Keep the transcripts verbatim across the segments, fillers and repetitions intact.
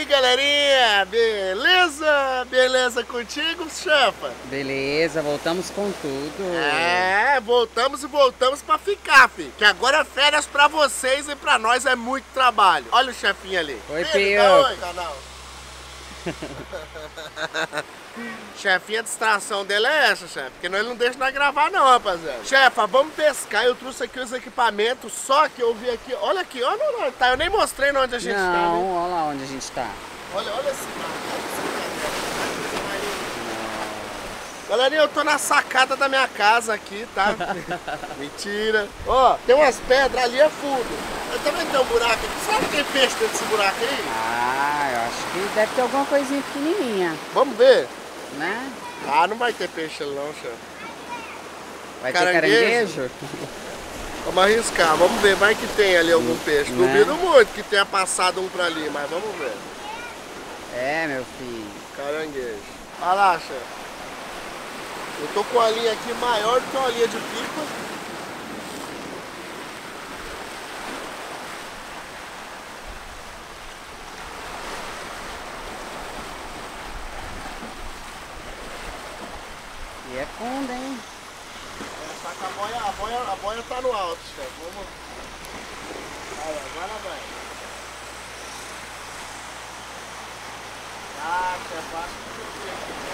galerinha, beleza? Beleza contigo, chefa? Beleza, voltamos com tudo. É, voltamos e voltamos pra ficar, filho. Que agora é férias pra vocês e pra nós é muito trabalho. Olha o chefinho ali. Oi, Filho, dá oi, canal. Chefinha, a distração dele é essa, chefe. Porque nós não deixa nós gravar não, rapaziada. Chefa, vamos pescar. Eu trouxe aqui os equipamentos, só que eu vi aqui. Olha aqui, olha onde tá. Eu nem mostrei onde a gente não, tá. Não, olha lá onde a gente tá. Olha, olha esse mar. Galerinha, eu tô na sacada da minha casa aqui, tá? Mentira. Ó, tem umas pedras ali, é fundo. Eu também tem um buraco aqui. Sabe que tem peixe dentro desse buraco aí? Ah, eu acho que deve ter alguma coisinha pequenininha. Vamos ver? Né? Ah, não vai ter peixe ali não, chefe. Vai Caranguejo? ter caranguejo? Vamos arriscar, vamos ver. Vai que tem ali algum peixe. Né? Duvido muito que tenha passado um pra ali, mas vamos ver. É, meu filho. Caranguejo. Olha lá, chefe. Eu tô com a linha aqui maior do que uma linha de pipa. E é fundo, hein? É, só que a boia, a boia, a boia tá no alto, chefe. Vamos. Aí, agora vai. Ah, chefe, acho que eu sei aqui.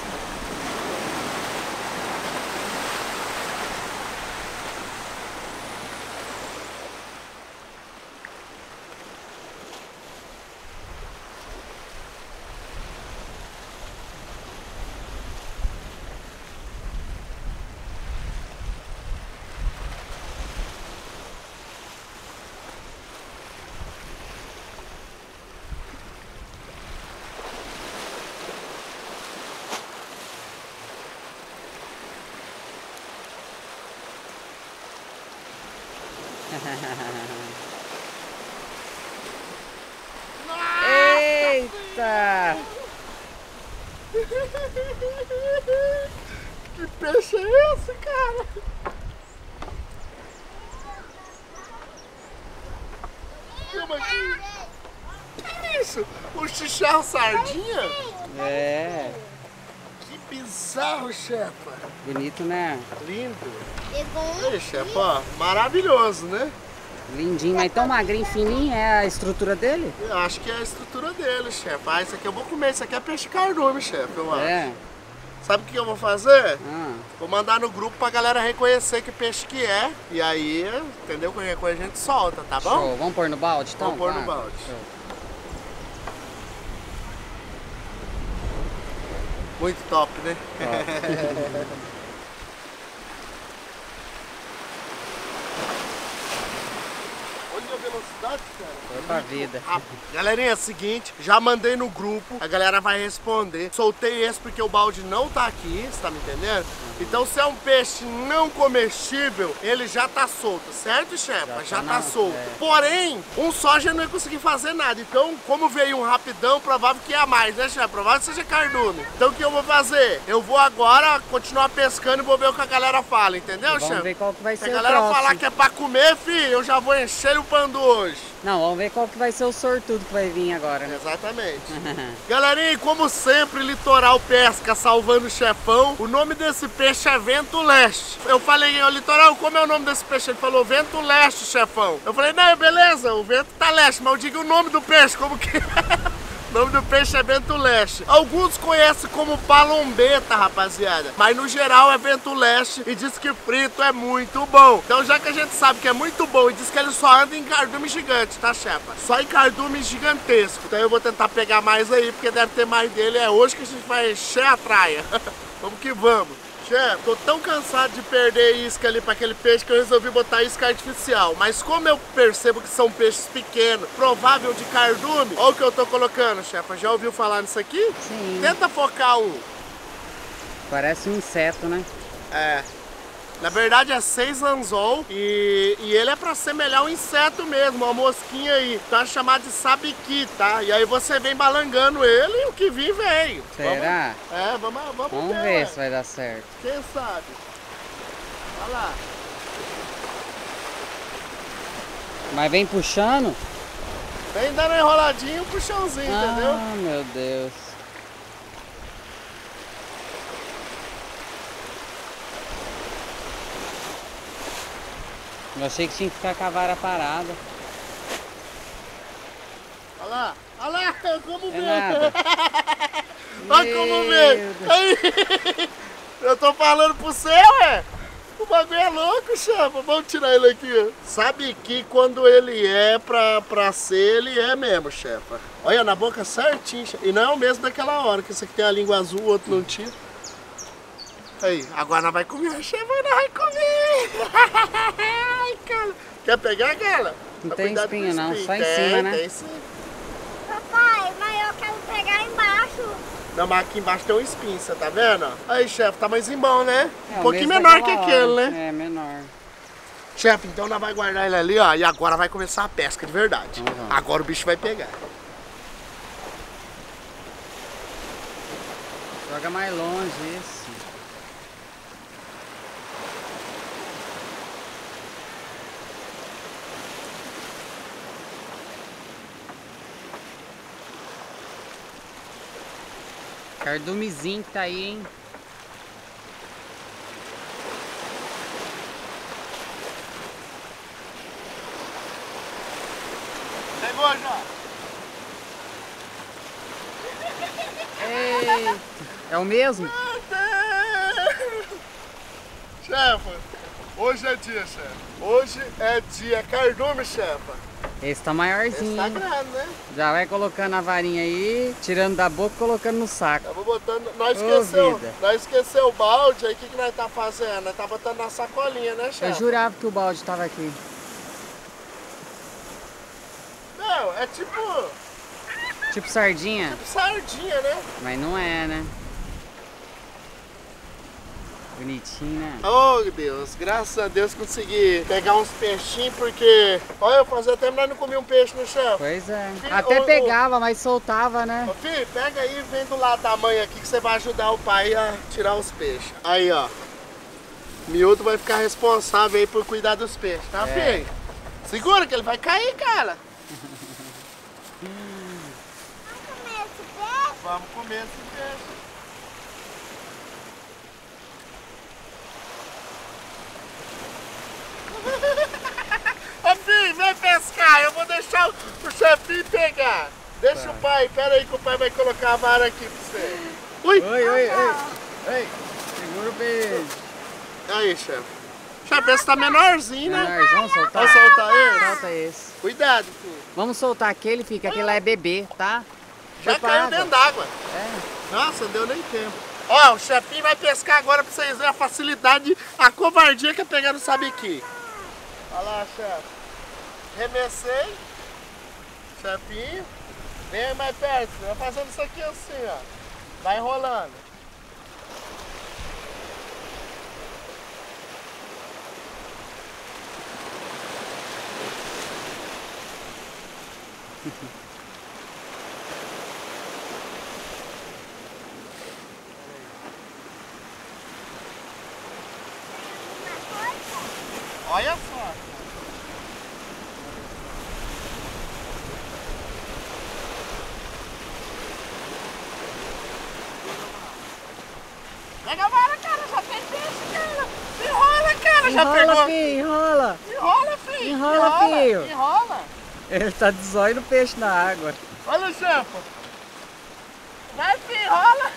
Eita! Que peixe é esse, cara? Filma aqui. Que isso? Um chicharro sardinha? É. Que bizarro, chefa. Bonito, né? Lindo. Ei, chefa, ó, maravilhoso, né? Lindinho, mas tão magrinho, fininho, é a estrutura dele? Eu acho que é a estrutura dele, chefe. Ah, isso aqui eu vou comer. Isso aqui é peixe cardume, chefe, eu acho. É. Sabe o que eu vou fazer? Ah. Vou mandar no grupo pra galera reconhecer que peixe que é. E aí, entendeu? Qualquer coisa a gente solta, tá bom? Show. Vamos pôr no balde, então? Vamos pôr no Vai. balde. Show. Muito top, né? Top. Olha a velocidade, cara. Foi pra vida. Galerinha, é o seguinte, já mandei no grupo, a galera vai responder. Soltei esse porque o balde não tá aqui, você tá me entendendo? Então se é um peixe não comestível, ele já tá solto, certo, chefa? Já, já tá, tá solto. É. Porém, um só já não ia conseguir fazer nada. Então, como veio um rapidão, provável que ia mais, né, chefe? Provável que seja cardume. Então o que eu vou fazer? Eu vou agora continuar pescando e vou ver o que a galera fala, entendeu, chefe? Vamos ver qual que vai Se ser a o galera próximo. falar que é pra comer, filho, eu já vou encher o pando hoje. Não, vamos ver qual que vai ser o sortudo que vai vir agora, né? Exatamente. Galerinha, e como sempre, Litoral Pesca salvando o chefão. O nome desse peixe é Vento Leste. Eu falei, ô Litoral, como é o nome desse peixe? Ele falou Vento Leste, chefão. Eu falei, não, beleza, o vento tá leste, mas eu digo o nome do peixe, como que é? O nome do peixe é Vento Leste. Alguns conhecem como palombeta, rapaziada. Mas no geral é Vento Leste e diz que frito é muito bom. Então já que a gente sabe que é muito bom e diz que ele só anda em cardume gigante, tá, chefa? Só em cardume gigantesco. Então eu vou tentar pegar mais aí, porque deve ter mais dele. É hoje que a gente vai encher a traia. Vamos que vamos. Chefe, tô tão cansado de perder isca ali para aquele peixe que eu resolvi botar isca artificial. Mas como eu percebo que são peixes pequenos, provável de cardume, olha o que eu tô colocando, chefe. Já ouviu falar nisso aqui? Sim. Tenta focar um. Parece um inseto, né? É. Na verdade é seis anzol e, e ele é pra semelhar um inseto mesmo, uma mosquinha aí. Então é chamado de sabiqui, tá? E aí você vem balangando ele e o que vir vem. Será? Vamos, é, vamos, vamos, vamos ver, ver se vai dar certo. Quem sabe? Olha lá. Mas vem puxando? Vem dando enroladinho, puxãozinho, ah, entendeu? Ah, meu Deus. Eu achei que tinha que ficar com a vara parada. Olha lá, olha lá, como É veio. nada. Olha como veio. Aí. Eu tô falando pro você, ué. O bagulho é louco, chapa. Vamos tirar ele aqui, ó. Sabe que quando ele é pra, pra ser, ele é mesmo, chefa. Olha, na boca certinho. E não é o mesmo daquela hora, que esse aqui tem a língua azul, o outro não tinha. Aí, agora nós vai comer, chefa, nós vai comer. Ai, cara. Quer pegar, Gala? Não tem espinho não, só em cima, né? Tem sim. Papai, mas eu quero pegar embaixo. Não, mas aqui embaixo tem um espinho, você tá vendo? Aí, chefe, tamanhozinho bom, né? É, um pouquinho menor que aquele, hora. né? É, menor. Chefe, então nós vai guardar ele ali, ó. E agora vai começar a pesca de verdade. Uhum. Agora o bicho vai pegar. Joga mais longe isso. Cardumezinho que tá aí, hein? Pegou já? Ei, é o mesmo? Chefa, hoje é dia, chefe. Hoje é dia. Cardume, chefa. Esse tá maiorzinho. Esse tá grande, né? Já vai colocando a varinha aí, tirando da boca e colocando no saco. Eu vou botando. Nós esqueceu. vida. Nós esqueceu o balde, aí o que, que nós tá fazendo? Nós tá botando na sacolinha, né, chefe? Eu jurava que o balde tava aqui. Não, é tipo. Tipo sardinha? Tipo sardinha, né? Mas não é, né? Bonitinho, né? Oh, Deus, graças a Deus consegui pegar uns peixinhos, porque... Olha, eu fazia tempo que nós não comia um peixe, né, chefe? Pois é. Filho, Até ô, pegava, mas soltava, né? Ô, filho, pega aí e vem do lado da mãe aqui que você vai ajudar o pai a tirar os peixes. Aí, ó. Miúdo vai ficar responsável aí por cuidar dos peixes, tá, É. filho? Segura que ele vai cair, cara. Vamos comer esse peixe? Vamos comer esse peixe. Ô filho, vem pescar, eu vou deixar o chefinho pegar. Deixa Tá. o pai, pera aí que o pai vai colocar a vara aqui pra você. Ui! Oi, oi, oi. Ei, segura o peixe. Aí, chefe. Chefe, esse tá menorzinho, né? Menor, vamos soltar? Vamos soltar ele? Solta esse. Cuidado, filho. Vamos soltar aquele, fica. Aquele lá é bebê, tá? Já Foi pra caiu água. dentro d'água. É. Nossa, não deu nem tempo. Ó, o chefinho vai pescar agora pra vocês verem a facilidade, a covardia que é pegar no sabiqui. Olha lá, chefe. Remessei. Chefinho. Vem aí mais perto. Vai fazendo isso aqui assim, ó. Vai enrolando. Olha só. Pega a vara, cara, já tem peixe, cara. Enrola, cara, já Enrola, pegou. filho, enrola. Enrola, filho. Enrola, filho. Enrola. Ele tá de zóio no peixe na água. Olha o chefe. Vai, filho, enrola.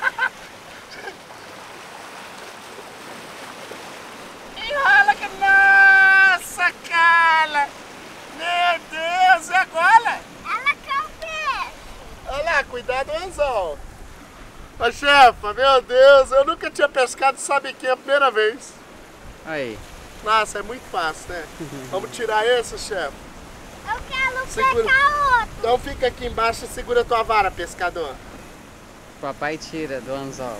Enrola, que nossa, cara. Meu Deus, e agora? Ela quer o peixe. Olha lá, cuidado do anzol. Ô, chefa, meu Deus, eu nunca tinha pescado sabiquinho a primeira vez. Aí. Nossa, é muito fácil, né? Vamos tirar esse, chefe. Eu quero Segura. pegar outro. Então fica aqui embaixo e segura tua vara, pescador. Papai tira do anzol.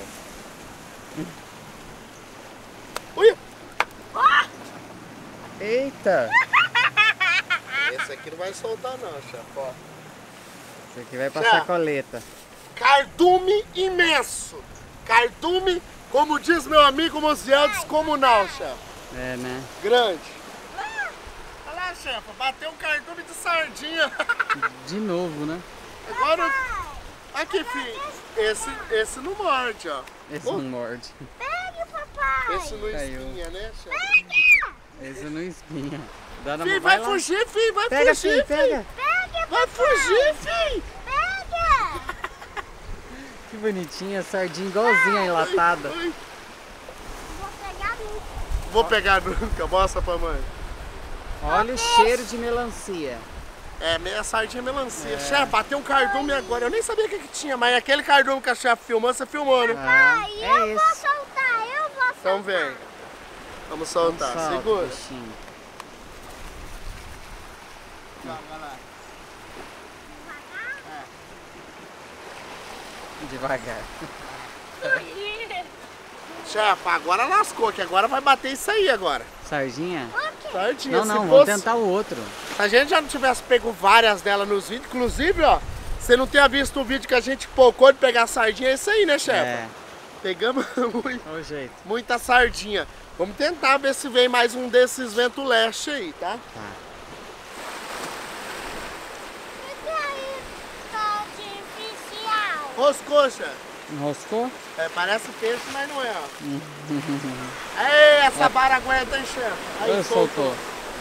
Ui! Eita! Esse aqui não vai soltar não, chefe, ó. Esse aqui vai pra Já. sacoleta. Cardume imenso. Cardume, como diz meu amigo Musiel, descomunal, chefe. É, né? Grande. Olha lá, chefa? Bateu um cardume de sardinha. De novo, né? Agora... Aqui, filho. Esse, esse não morde, ó. Esse Oh. não morde. Pegue, papai. Esse não Caiu. espinha, né, chefa? Pega. Esse não espinha. Dá na Filho, vai vai lá. fugir, filho. Vai Pega, fugir, filho, pega. Pegue, Vai fugir, filho. pega. Que bonitinha, sardinha igualzinha enlatada. Ai, ai. Vou pegar nunca. Vou pegar nunca. Mostra pra mãe. Olha o cheiro de melancia. É, meia sardinha melancia. É. Chefe, bateu um cardume agora. Eu nem sabia o que, que tinha, mas aquele cardume que a chefe filmou, você filmou, né? Ah, Pai, é eu esse. vou soltar, eu vou soltar. Então vem. Vamos soltar. Solta, Segura. bichinho. Joga lá. Devagar. Chefe, agora lascou, que agora vai bater isso aí agora. Sardinha? Sardinha. Não, não, se vamos fosse... tentar o outro. Se a gente já não tivesse pego várias delas nos vídeos, inclusive, ó, você não tenha visto o vídeo que a gente pocou de pegar sardinha, é isso aí, né, chefe? É, Pegamos muito, olha o jeito. muita sardinha. Vamos tentar ver se vem mais um desses vento leste aí, tá? Tá. O que é isso artificial? Roscou, chefe. Enroscou? É, parece peixe, mas não é, ó. Ei, essa vara aguenta, hein, chefe? Aí, Olha, soltou. soltou.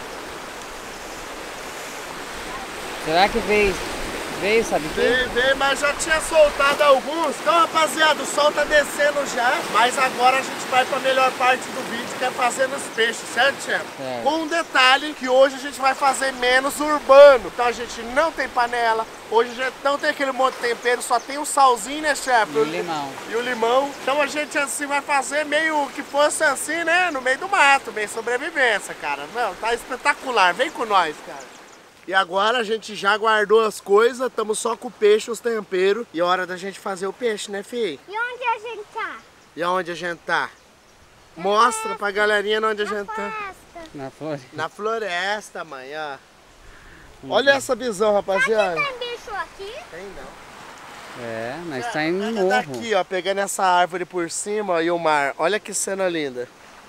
Será que veio, veio, sabe o quê? Veio, veio, mas já tinha soltado alguns. Então, rapaziada, o sol tá descendo já. Mas agora a gente vai pra melhor parte do vídeo, que é fazendo os peixes, certo, chefe? Certo. Com um detalhe, que hoje a gente vai fazer menos urbano. Então a gente não tem panela, hoje a gente não tem aquele monte de tempero, só tem o salzinho, né, chefe? E o limão. E o limão. Então a gente assim vai fazer meio que fosse assim, né? No meio do mato, meio sobrevivência, cara. Não, tá espetacular. Vem com nós, cara. E agora a gente já guardou as coisas, estamos só com o peixe, os temperos. E é hora da gente fazer o peixe, né, filho? E onde a gente tá? E aonde a gente tá? Mostra pra galerinha onde a gente tá. Floresta. Na flor. Na floresta, mãe, ó. Olha essa visão, rapaziada. Tem bicho aqui? Tem não. É, nós tá em Pega morro. daqui, ó, pegando essa árvore por cima ó, e o mar. Olha que cena linda.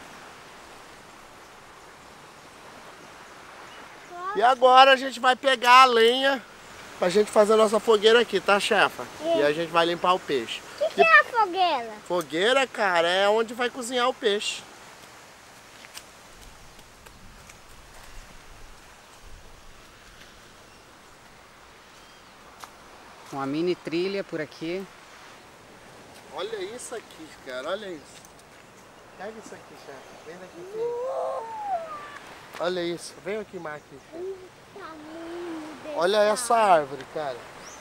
E agora a gente vai pegar a lenha pra gente fazer a nossa fogueira aqui, tá, chefa? É. E a gente vai limpar o peixe. O que, que é a fogueira? Fogueira, cara, é onde vai cozinhar o peixe. Uma mini trilha por aqui. Olha isso aqui, cara, olha isso. Pega isso aqui, chefe. Vem daqui, filho. Olha isso, vem aqui, Marquinhos. Olha essa árvore, cara.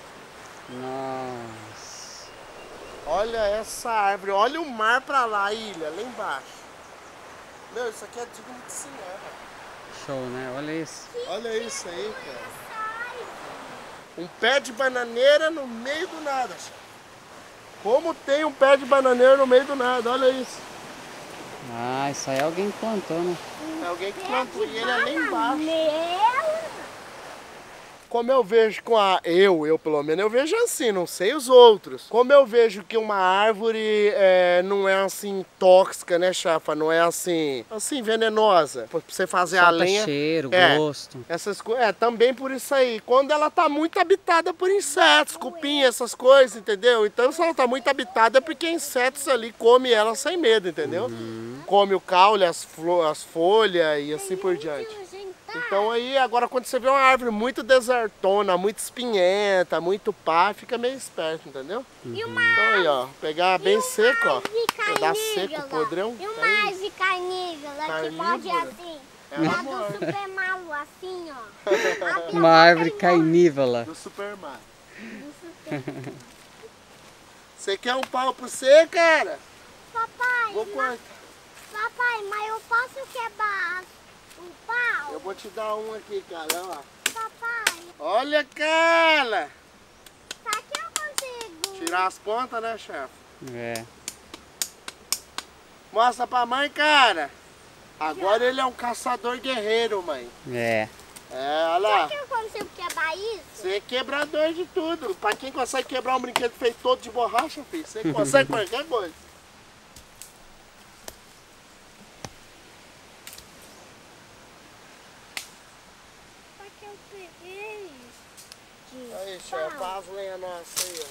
Nossa. Olha essa árvore, olha o mar pra lá, a ilha, lá embaixo. Meu, isso aqui é digno de cinema. Show, né? Olha isso. Olha isso aí, cara. Um pé de bananeira no meio do nada, chefe. Como tem um pé de bananeira no meio do nada, olha isso. Ah, isso aí alguém plantou, né? É alguém que plantou e ele é lá embaixo. Meu. Como eu vejo com a... Eu, eu pelo menos, eu vejo assim, não sei os outros. Como eu vejo que uma árvore é, não é assim tóxica, né, chafa? Não é assim, assim, venenosa. Pra você fazer a Solta lenha... cheiro, é, gosto. Essas coisas, é, também por isso aí. Quando ela tá muito habitada por insetos, cupim, essas coisas, entendeu? Então se ela tá muito habitada é porque insetos ali comem ela sem medo, entendeu? Uhum. Come o caule, as, as folhas e assim por diante. Então aí, agora quando você vê uma árvore muito desertona, muito espinhenta, muito pá, fica meio esperto, entendeu? E uma Então aí, ó, pegar bem seco, ó. árvore Pedaço seco, carnívora. podrão. E uma Aí, árvore carnívora que morde Carnívora? assim. Ela Lá do morde. super malu, assim, ó. Aqui, ó, Uma árvore tem carnívola. do Superman. do super- Você quer um pau pra você, cara? Papai, Vou mas, cortar. papai, mas eu posso quebrar o pau? Eu vou te dar um aqui, cara, olha lá. Papai, Olha, cara! será que eu consigo? Tirar as pontas, né, chefe? É. Mostra pra mãe, cara. Agora ele é um caçador guerreiro, mãe. É. É, olha Será lá. que eu consigo quebrar isso? Você é quebrador de tudo. Pra quem consegue quebrar um brinquedo feito todo de borracha, filho, você consegue qualquer coisa. as lenhas nossas aí,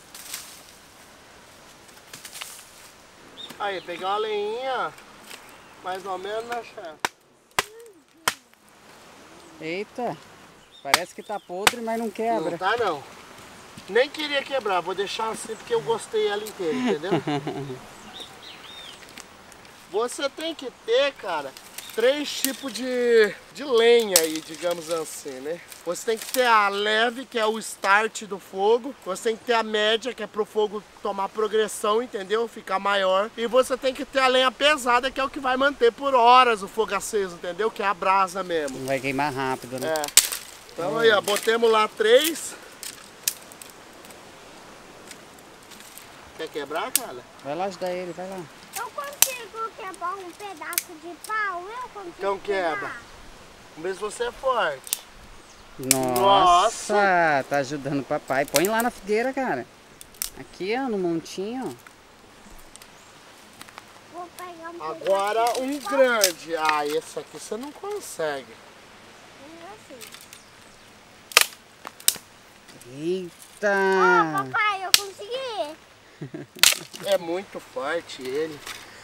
ó. Aí, pegar uma lenhinha, mais ou menos, né, chefe? Eita, parece que tá podre, mas não quebra. Não tá, não. Nem queria quebrar, vou deixar assim porque eu gostei ela inteira, entendeu? Você tem que ter, cara, três tipos de, de lenha aí, digamos assim, né? Você tem que ter a leve, que é o start do fogo. Você tem que ter a média, que é pro fogo tomar progressão, entendeu? Ficar maior. E você tem que ter a lenha pesada, que é o que vai manter por horas o fogo aceso, entendeu? Que é a brasa mesmo. Vai queimar rápido, né? É. Então hum. aí, ó, botemos lá três. Quer quebrar, cara? Vai lá ajudar ele, vai lá. Eu consigo quebrar um pedaço de pau, eu consigo Então quebra. quebrar. Vamos ver se você é forte. Nossa, Nossa, tá ajudando o papai. Põe lá na fogueira, cara. Aqui, ó, no montinho. Vou pegar um Agora um grande. Ah, esse aqui você não consegue. Assim. Eita! Ó, papai, eu consegui. É muito forte ele.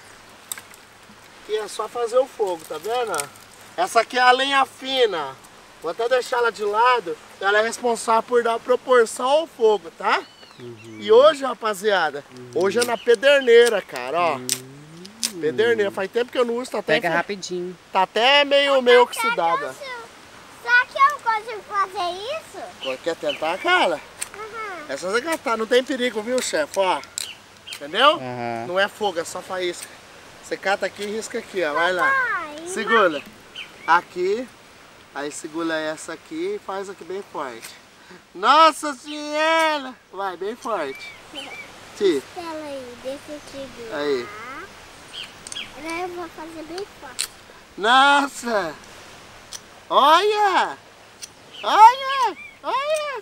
E é só fazer o fogo, tá vendo? Essa aqui é a lenha fina. Vou até deixar ela de lado. Ela é responsável por dar proporção ao fogo, tá? Uhum. E hoje, rapaziada, uhum. hoje é na pederneira, cara, ó. Uhum. Pederneira. Faz tempo que eu não uso, tá até... Pega rapidinho. Tá até meio, meio oxidada. Será que eu consigo fazer isso? Quer tentar, cara? Uhum. É só você catar, não tem perigo, viu, chefe? Ó. Entendeu? Uhum. Não é fogo, é só faísca. Você cata aqui e risca aqui, ó. Vai lá. Segura. Aqui. Aí segura essa aqui e faz aqui bem forte. Nossa Senhora! Vai, bem forte. Tira. Espera aí, deixa eu te aí. Agora eu vou fazer bem forte. Nossa! Olha! Olha! Olha!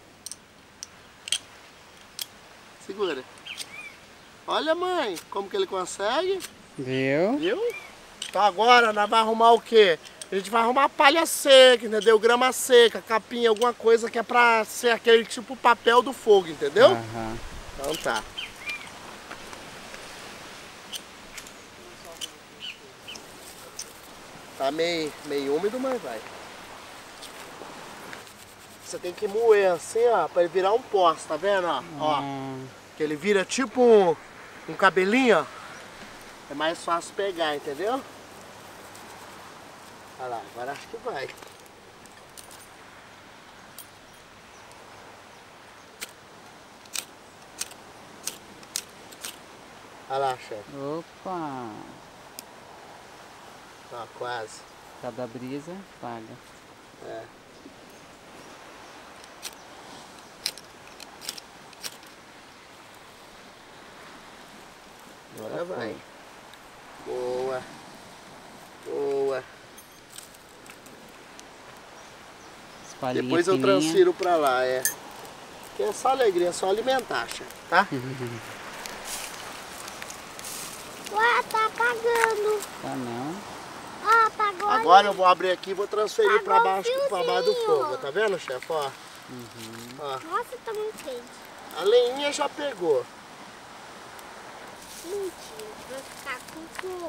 Segura. Olha, mãe, como que ele consegue. Viu? Viu? Então agora nós vamos arrumar o quê? A gente vai arrumar palha seca, entendeu? Grama seca, capinha, alguma coisa que é pra ser aquele tipo papel do fogo, entendeu? Uhum. Então tá. Tá meio, meio úmido, mas vai. Você tem que moer assim, ó, pra ele virar um poste, tá vendo? Ó, uhum. ó. Que ele vira tipo um, um cabelinho, ó. É mais fácil pegar, entendeu? Olha lá, agora acho que vai. Olha lá, chefe. Opa! Ó, quase. Cada brisa paga. É. Agora vai. Boa. Boa. Depois eu fininha. transfiro pra lá, é. Que é só alegria, é só alimentar, chefe, tá? Ué, tá apagando. Tá não. Ó, apagou. Agora eu vou abrir aqui e vou transferir Apagou pra baixo, um pra baixo do fogo, tá vendo, chefe? Ó. Uhum. Ó. Nossa, tá muito quente. A lenhinha já pegou. Mentira, vai ficar com fogo.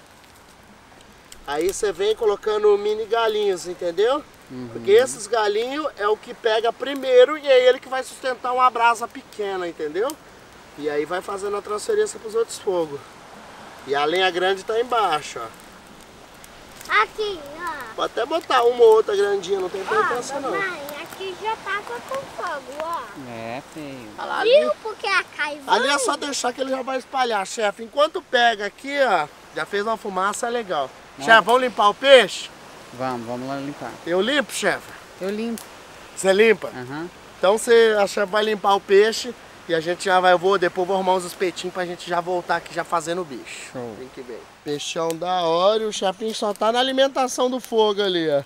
Aí você vem colocando mini galinhos, entendeu? Uhum. Porque esses galinhos é o que pega primeiro e é ele que vai sustentar uma brasa pequena, entendeu? E aí vai fazendo a transferência para os outros fogos. E a lenha grande tá embaixo, ó. Aqui, ó. Pode até botar uma ou outra grandinha, não tem importância não. Mãe, aqui já tava com fogo, ó. É, feio. Olha lá, ali, viu porque a caivão? ali é só deixar que ele já vai espalhar, chefe. Enquanto pega aqui, ó, já fez uma fumaça, é legal. Chefe, vamos limpar o peixe? Vamos, vamos lá limpar. Eu limpo, chefe? Eu limpo. Você limpa? Uhum. Então você, a chefe vai limpar o peixe e a gente já vai, eu vou, depois vou arrumar uns espetinhos pra gente já voltar aqui já fazendo o bicho. Show. Vem que vem. Peixão da hora e o chefinho só tá na alimentação do fogo ali, ó.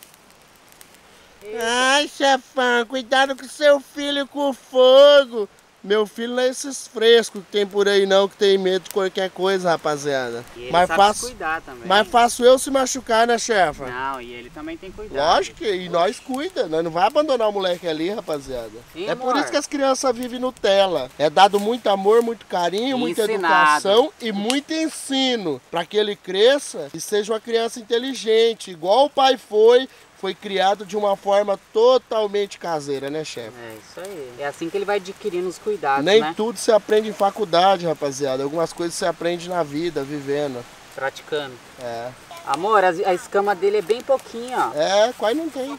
Ai, chefão, cuidado com seu filho com o fogo. Meu filho não é esses frescos que tem por aí não, que tem medo de qualquer coisa, rapaziada. E ele mas sabe faço, se cuidar também. Mas faço eu se machucar, né, chefa? Não, e ele também tem cuidado. Lógico que, e nós cuida, nós não vai abandonar o moleque ali, rapaziada. Sim, é amor. por isso que as crianças vivem Nutella. É dado muito amor, muito carinho, E muita ensinado. educação e muito ensino. Para que ele cresça e seja uma criança inteligente, igual o pai foi. Foi criado de uma forma totalmente caseira, né, chefe? É isso aí. É assim que ele vai adquirindo os cuidados, Nem né? tudo se aprende em faculdade, rapaziada. Algumas coisas se aprende na vida, vivendo. Praticando. É. Amor, a, a escama dele é bem pouquinho, ó. É, quase não tem.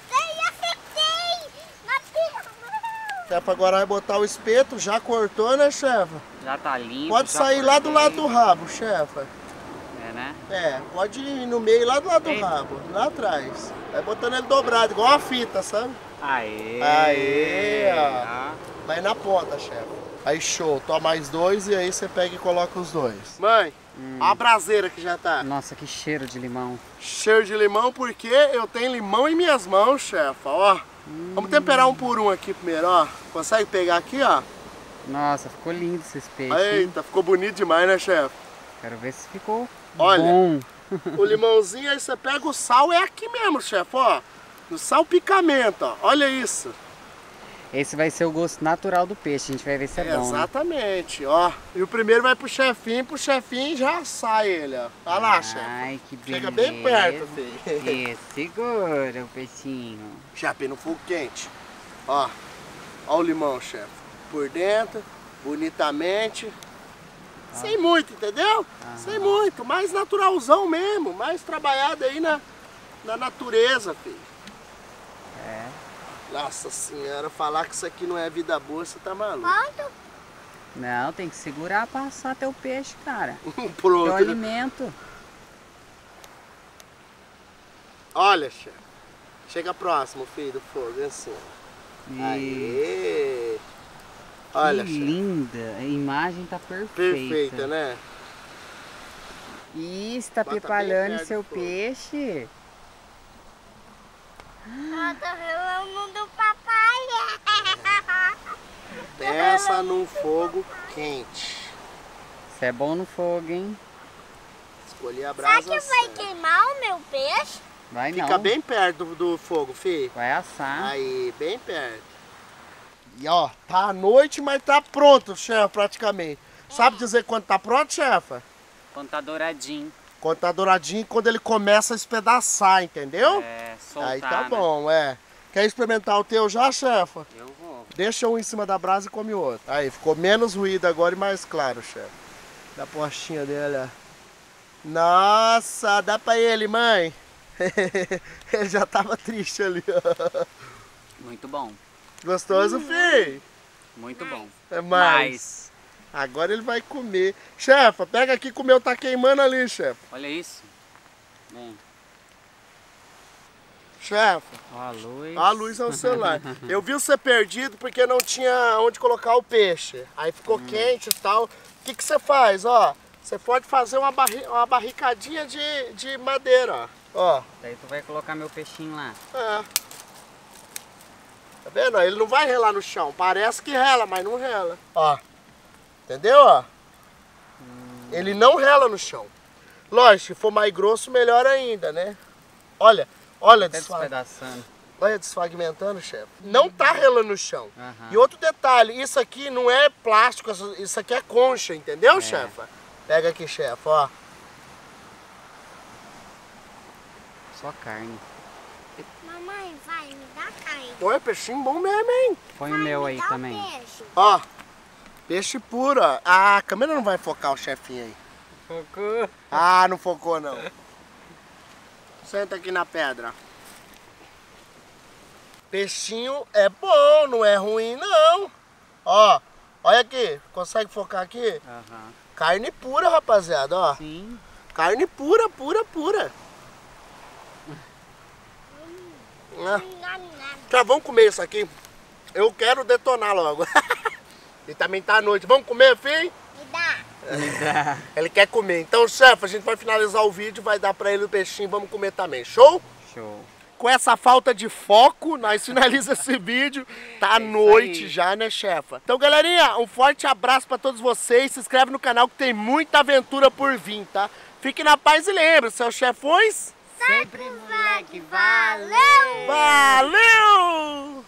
Chefe, agora vai botar o espeto, já cortou, né, chefa? Já tá limpo. Pode já sair lá do cortei. lado do rabo, chefa. É, né? É, pode ir no meio, lá do lado do Eita. rabo, lá atrás. Vai botando ele dobrado, igual uma fita, sabe? Aê! Aê, ó. ó. Vai na ponta, chefe. Aí show, toma mais dois e aí você pega e coloca os dois. Mãe, Hum. a braseira que já tá. Nossa, que cheiro de limão. Cheiro de limão porque eu tenho limão em minhas mãos, chefa, ó. Hum. Vamos temperar um por um aqui primeiro, ó. Consegue pegar aqui, ó? Nossa, ficou lindo esses peixes. hein? Eita, ficou bonito demais, né, chefe? Quero ver se ficou Olha. bom. O limãozinho, aí você pega o sal, é aqui mesmo, chefe, ó. No sal picamento, ó. Olha isso. Esse vai ser o gosto natural do peixe, a gente vai ver se é, bom, né? Exatamente, ó. E o primeiro vai pro chefinho, pro chefinho já sai ele, ó. Olha lá, chefe. Ai, que beleza. Chega bem perto, filho. Isso, segura o peixinho. Chefe, no fogo quente. Ó. Ó o limão, chefe. Por dentro, bonitamente. Sem muito, entendeu? Aham. Sem muito, mais naturalzão mesmo, mais trabalhado aí na, na natureza, filho. É. Nossa senhora, falar que isso aqui não é vida boa, você tá maluco. Quanto? Não, tem que segurar pra assar teu peixe, cara. Teu Pronto. alimento. Olha, chefe. Chega próximo, filho, do fogo, assim. E Aê! Olha, que chefe. linda. A imagem tá perfeita. Perfeita, né? Ih, está Bota bem preparando perto seu do fogo. peixe. Eu tô falando do papai. Peça num fogo quente. Isso é bom no fogo, hein? Escolhi a Será brasa que vai certa. queimar o meu peixe? Vai Fica não. bem perto do, do fogo, filho. Vai assar. Aí, bem perto. E ó, tá à noite, mas tá pronto, chefe, praticamente. Sabe dizer quando tá pronto, chefa? Quando tá douradinho. Quando tá douradinho, quando ele começa a espedaçar, entendeu? É, soltar, Aí tá né? bom, é. Quer experimentar o teu já, chefa? Eu vou. Deixa um em cima da brasa e come o outro. Aí, ficou menos ruído agora e mais claro, chefe. Da postinha dele, ó. Nossa, dá pra ele, mãe. Ele já tava triste ali, ó. Muito bom. Gostoso, filho? Muito bom. É mais. Agora ele vai comer. Chefa, pega aqui que o meu tá queimando ali, chefe. Olha isso. Vem. Chefa, Ó a luz. a luz é o celular. Eu vi você perdido porque não tinha onde colocar o peixe. Aí ficou quente e tal. O que que você faz, ó? Você pode fazer uma, barri uma barricadinha de, de madeira, ó. Ó, Daí tu vai colocar meu peixinho lá. é. Tá vendo? Ele não vai relar no chão. Parece que rela, mas não rela. Ó, entendeu, ó? Ele não rela no chão. Lógico, se for mais grosso, melhor ainda, né? Olha, olha, Até desfag... despedaçando. olha desfragmentando, chefe. Não tá relando no chão. Aham. E outro detalhe, isso aqui não é plástico, isso aqui é concha, entendeu, É. chefa? Pega aqui, chefe, ó. Só carne. Mamãe, vai, me dá carne. Olha, peixinho bom mesmo, hein? Põe Vai, o meu me aí dá o também. peixe. Ó, peixe puro, ó. Ah, a câmera não vai focar o chefinho aí. Focou. Ah, não focou não. Senta aqui na pedra. Peixinho é bom, não é ruim não. Ó, olha aqui, consegue focar aqui? Aham. Carne pura, rapaziada, ó. Sim. Carne pura, pura, pura. Ah, já vamos comer isso aqui. Eu quero detonar logo. E também tá à noite. Vamos comer, filho? Me dá. Ele quer comer. Então, chefe, a gente vai finalizar o vídeo, vai dar pra ele o peixinho, vamos comer também. Show? Show. com essa falta de foco, nós finalizamos esse vídeo. Tá à noite já, né, chefa? Então, galerinha, um forte abraço pra todos vocês. Se inscreve no canal que tem muita aventura por vir, tá? Fique na paz e lembre, seus chefões... Sempre moleque, valeu! Valeu!